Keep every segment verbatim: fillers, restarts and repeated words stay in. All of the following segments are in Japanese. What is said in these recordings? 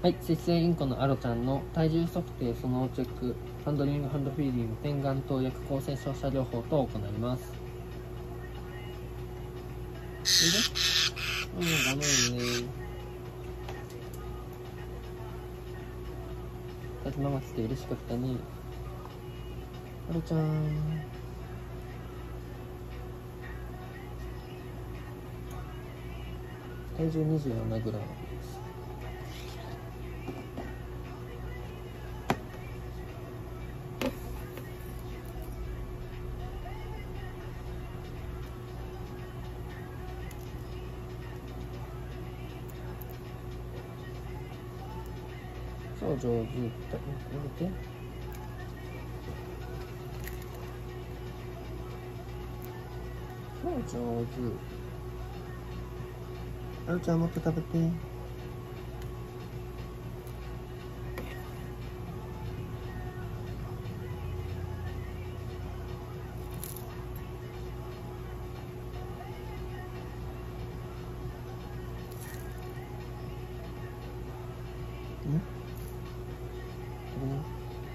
はい、節制インコのアロちゃんの体重測定、そのチェック、ハンドリング、ハンドフィーリング、点眼投薬、抗生照射療法と行います。うん、ごめんね。さっきママ来て嬉しかったね。アロちゃん。体重にじゅうななグラムです。そう、上手。入れて。そう、上手。アロちゃん、もっと食べて。ん？食べな。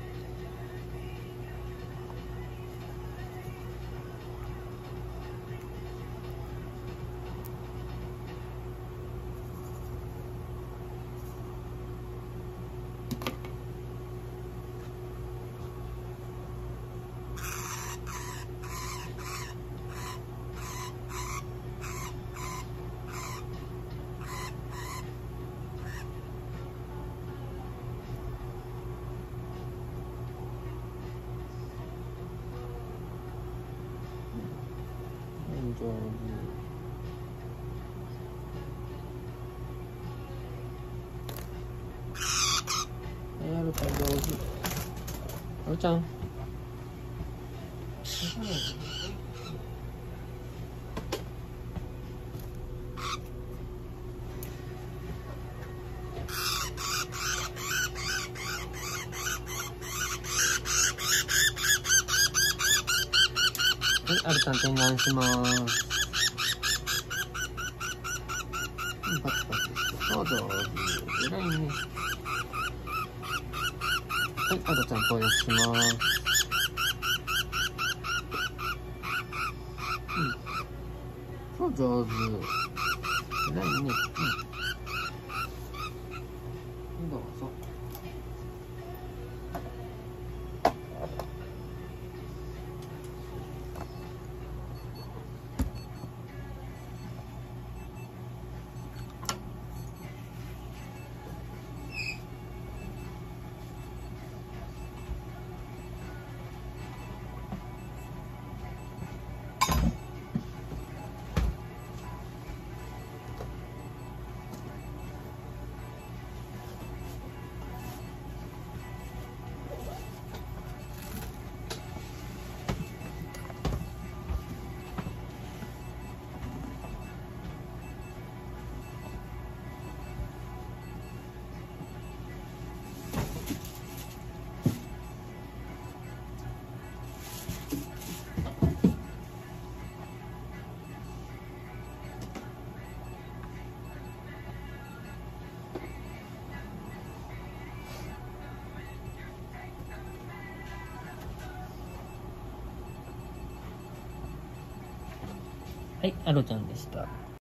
上手。はい、アロちゃん上手。アロちゃん。はい、アロちゃん点眼します。うん、パチパチして。そう、上手。偉いね。はい、アロちゃん投薬します。うん。そう、上手。偉いね。うん。どうぞ。はい、アロちゃんでした。